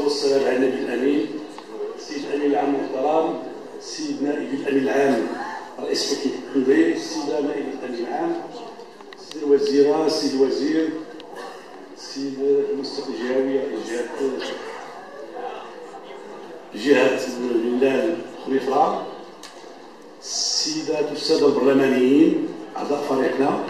والسلام على النبي الامين سيد الامين العام المحترم، سيد نائب الامين العام رئيس حكومه التنظيم، السيده نائب الامين العام، سيد الوزيره، سيد الوزير، سيد المستشار الجهوي رئيس جهه الهلال خليفه، السيدات والساده البرلمانيين اعضاء فريقنا،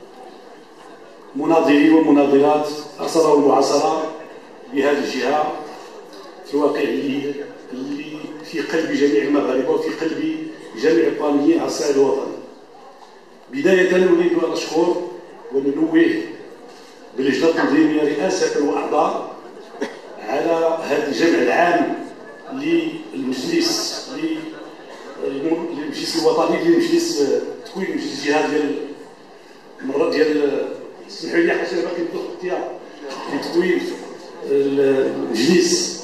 مناضلين ومناضلات الأسرة والمعاصرة بهذه الجهة في الواقع اللي في قلب جميع المغاربة وفي قلب جميع الوطنيين على الصعيد الوطني. بداية نريد أن نشكر وننوه باللجنة التنظيمية رئاسة وأعضاء على هذا الجمع العام للمجلس الوطني لمجلس تكوين مجلس الجهة ديال اسمحوا لي حاجه باقي ندخل في تكوين المجلس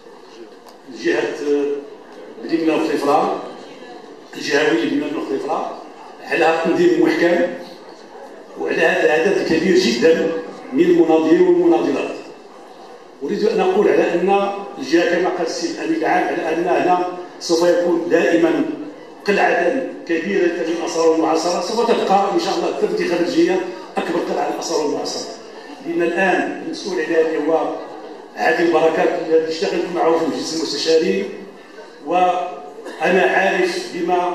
جهه بليمنا وخليفره الجهوي بليمنا وخليفره على هذا التنظيم المحكم وعلى هذا العدد الكبير جدا من المناضلين والمناضلات. اريد ان اقول على ان الجهه كما قال السيد الامين العام على ان هنا سوف يكون دائما قلعه كبيره للاسرار والمعاصره، سوف تبقى ان شاء الله في الانتخابات الجايه اكبر قلعه للاسرار والمعاصره. لان الان المسؤول عليها اللي هو عادل بركات الذي اشتغلت معه في مجلس المستشارين، وانا عارف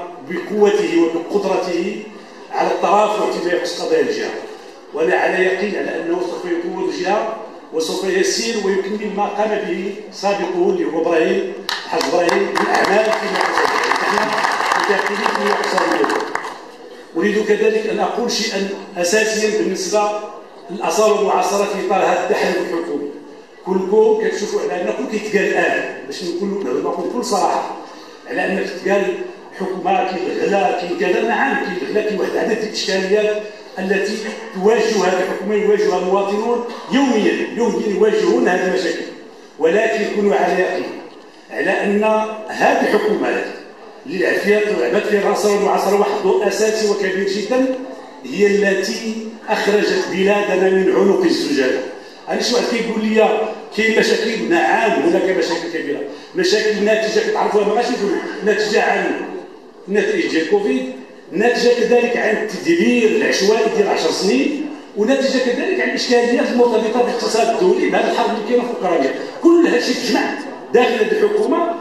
بقوته وبقدرته على الترافع فيما يخص قضايا الجهه، وانا على يقين على انه سوف يقود الجهه وسوف يسير ويكمل ما قام به سابقه اللي هو ابراهيم حاج ابراهيم من اعمال فيما يخص متيقنين فيما يخص. أريد كذلك أن أقول شيئا أساسيا بالنسبة للآثار والمعاصرة في إطار هذا التحالف الحكومي. كلكم كتشوفوا على أن كل كيتقال الآن باش نقول بكل صراحة على أن كتقال حكومة كاين الغلا كاين كذا، نعم كاين الغلا كاين واحد عدد الإشكاليات التي تواجه هذه الحكومة يواجهها المواطنون يوميا يواجهون هذه المشاكل، ولكن كونوا على يقين على أن هذه الحكومات اللي لعبت فيها الآثار والمعاصرة واحد دور أساسي وكبير جدا، هي التي أخرجت بلادنا من عنق الزجاجة. أنا شي واحد كيقول لي كاين مشاكل، نعم هناك مشاكل كبيرة، مشاكل ناتجة كتعرفوها ما غاش نقول ناتجة عن النتائج ديال كوفيد، ناتجة كذلك عن التدبير العشوائي ديال 10 سنين، وناتجة كذلك عن الإشكاليات المرتبطة بالاقتصاد الدولي بهذه الحرب اللي كاينة في أوكرانيا. كل هذا الشيء تجمع داخل هذه الحكومة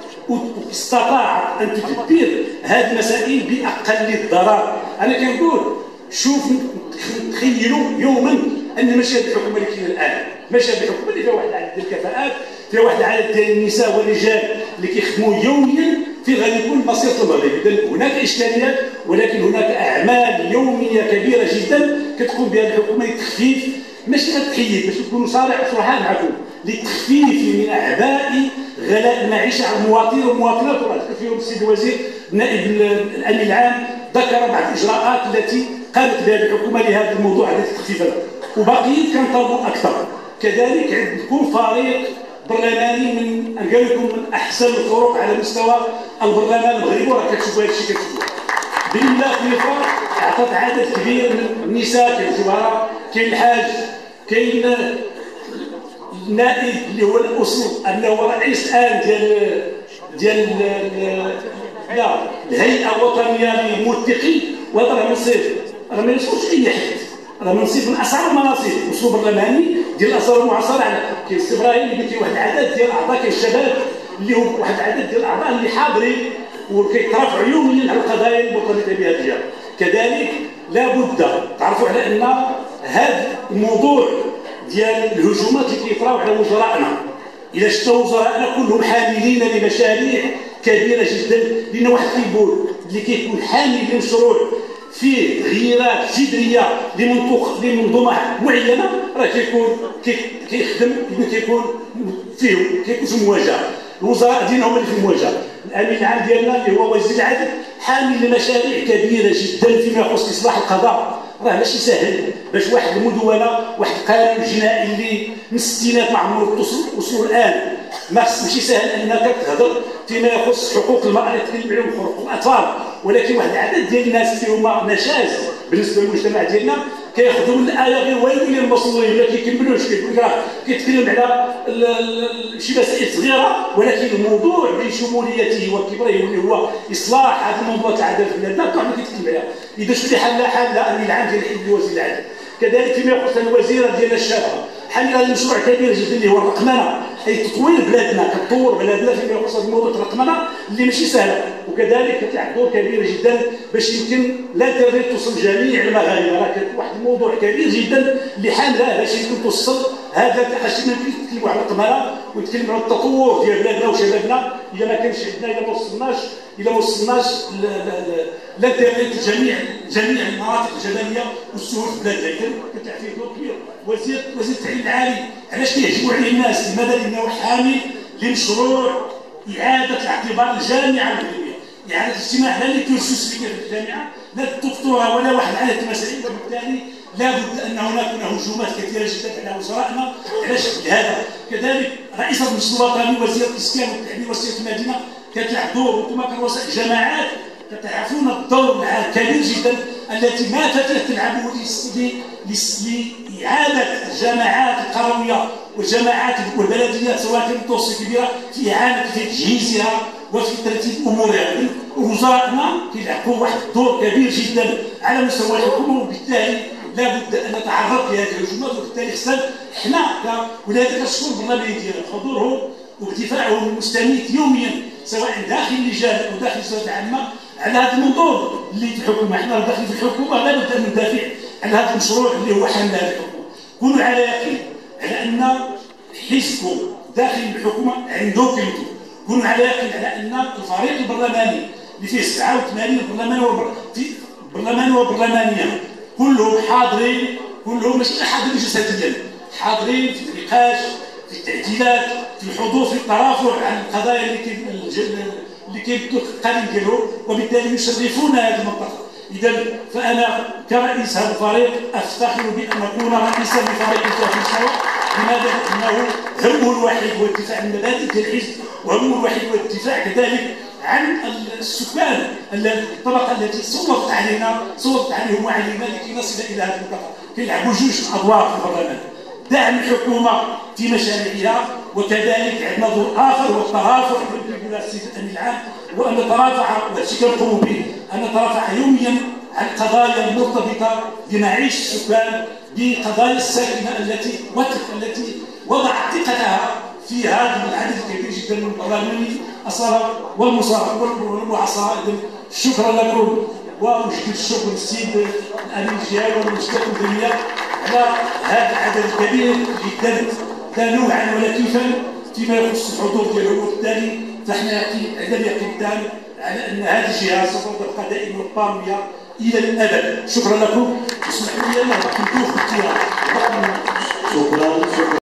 واستطاعت ان تدبر هذه المسائل باقل الضرر. انا كنقول شوف تخيلوا يوما ان ماشي هذه الحكومه اللي كاينه الان، ماشي هذه الحكومه اللي فيها واحد العدد ديال الكفاءات، فيها واحد العدد ديال النساء والرجال اللي كيخدموا يوميا في غادي يكون مصير المغرب. اذا هناك اشكاليات، ولكن هناك اعمال يوميه كبيره جدا كتقوم بها الحكومه لتخفيف، ماشي كتحيد باش نكونوا صراحه معكم، لتخفيف من اعباء غلاء المعيشه على المواطنين والمواطنات. وذكر فيهم السيد الوزير نائب الامين العام ذكر بعض الاجراءات التي قامت بها الحكومه لهذا الموضوع الذي تخفيف له، وبقيت كنطلبوا اكثر. كذلك عندكم فريق برلماني من نقول لكم من احسن الفرق على مستوى البرلمان المغربي، وراه كتشوفوا هذا الشيء كتشوفوه. بالله خليفه اعطت عدد كبير من النساء كالجوهره، كاين الحاج، كاين النائب اللي هو الاصل انه هو رئيس الان ديال الهيئه الوطنيه للمتقين، وهذا راه راه ما يوصلش اي حد، راه منصب من اصعب المناصب، منصب برلماني ديال الاثار المعاصره. كاين السي ابراهيم اللي كاين واحد العدد ديال الاعضاء، كاين الشباب اللي هو واحد العدد ديال الاعضاء اللي حاضرين وكيترافعوا يوميا على القضايا المرتبطه بهذه الجهه. كذلك لابد تعرفوا على ان هذا الموضوع ديال الهجومات اللي كيطراو على وزرائنا، الا شفتوا وزرائنا كلهم حاملين لمشاريع كبيره جدا، لان واحد كيقول اللي كيكون حامل لمشروع فيه تغييرات جذريه لمنظومه معينه راه كيخدم كيكون في مواجهه. الوزراء ديالنا هما اللي في المواجهه. الامين العام ديالنا اللي هو وزير العدل حامل لمشاريع كبيره جدا فيما يخص اصلاح القضاء. راه ماشي سهل باش واحد المدونه، واحد القانون الجنائي اللي من الستينات ما عمره وصلوا الان، ماشي سهل انك تهضر فيما يخص حقوق المراه، تكلم عليهم حقوق الاطفال، ولكن واحد العدد ديال الناس اللي هما نشاز بالنسبه للمجتمع ديالنا كياخذوا من الايه غير ويل للمصلين ما كيكملوش، كيقول لك كيتكلم على شي مسائل صغيره، ولكن الموضوع بشموليته وكبره واللي هو اصلاح هذا الموضوع تاع العداله في البلاد لا كاع ما كيتكلم عليها. اذا شفتي حل امن العام ديال الحزب وزير العدل. كذلك فيما يخص الوزيره ديال الشابه حمل مشروع كبير جدا اللي هو الرقمنه، اي تطوير بلادنا، كتطور بلادنا فيما يخص الموضوع الرقمنه اللي ماشي سهله، وكذلك كتلعب دور كبير جدا باش يمكن الانترنت توصل جميع المغاربه. راه كان واحد الموضوع كبير جدا اللي حامله باش يمكن توصل هذا حاجه ما نتكلموا على الرقمنه ونتكلموا على التطور ديال بلادنا وشبابنا. اذا ما كانش عندنا الا ما وصلناش الانترنت جميع المناطق الجبليه والسهول في بلادنا، اذا كتلعب فيه دور كبير. وزير التعليم العالي علاش كيعجبوا عليه الناس؟ لماذا؟ لانه حامل لمشروع اعاده الاعتبار الجامعه المغربيه، اعاده الاجتماع لا للتوسس في الجامعه لا الدكتوراه ولا واحد على المسائل، وبالتالي لابد ان هناك هجومات كثيره جدا على وزرائنا علاش هذا. كذلك رئيس المجلس الوطني وزير الاسكان والتعمير وسيله المدينه كتلعب دور، وانتم كرؤساء جماعات كتعرفون الدور الكبير جدا التي ما فتت تلعبه لإعادة الجماعات القروية والجماعات والبلديات سواء كانت متوسطة كبيرة في إعادة تجهيزها وفي ترتيب أمورها. وزرائنا كيلعبوا واحد الدور كبير جدا على مستوى الحكومة، وبالتالي لابد أن نتعرض لهذه الهجمات، وبالتالي خصنا حنا ولهذا كنشكر البرلمان ديالنا بحضورهم وبدفاعهم المستميت يوميا سواء داخل اللجان أو داخل السلطات العامة على هذا المنظور اللي في الحكومه. حنا داخل في الحكومه لابد ان ندافع على هذا المشروع اللي هو حمل هذه الحكومه. كونوا على يقين على ان حزبكم داخل الحكومه عنده قيمته، كونوا على يقين على ان الفريق البرلماني اللي فيه 87 برلمان وبرلمانيه كلهم حاضرين، كلهم ماشي حاضرين جسديا، حاضرين في النقاش، في التعديلات، في الحضور، في الترافع عن القضايا اللي كيبدو القليل ديالهم، وبالتالي يشرفون هذه المنطقه. اذا فانا كرئيس هذا الفريق افتخر بان اكون رئيسا لفريق في الشوارع. لماذا؟ لانه همه الوحيد هو الدفاع عن المبادئ ديال الحزب، وهمه الوحيد هو الدفاع كذلك عن السكان، الطبقه التي سلطت عليهم وعلينا لكي نصل الى هذه المنطقه. كيلعبوا جوج ادوار في البرلمان، دعم الحكومه في مشاريعها، وكذلك عندنا دور اخر هو الترافع يقول السيد الامين العام، وان نترافع وهذا كنقوموا به، ان نترافع يوميا عن القضايا المرتبطه بمعيشه السكان، بقضايا الساكنه التي وضعت ثقتها في هذا العدد الكبير جدا من البرلماني اصاله والمعاصره. اذا شكرا لكم، وأجدد الشكر للسيد الامين الجهوي والمستشار الجميع على هذا العدد الكبير جدا لا نوعا ولا كيفا فيما يخص الحضور ديالهم، وبالتالي فاحنا عندنا اليقين التام على ان هذه الجهه سوف تبقى دائما طاميه الى الابد. شكرا لكم، اسمحوا لي ان نكون في اختيار. شكرا.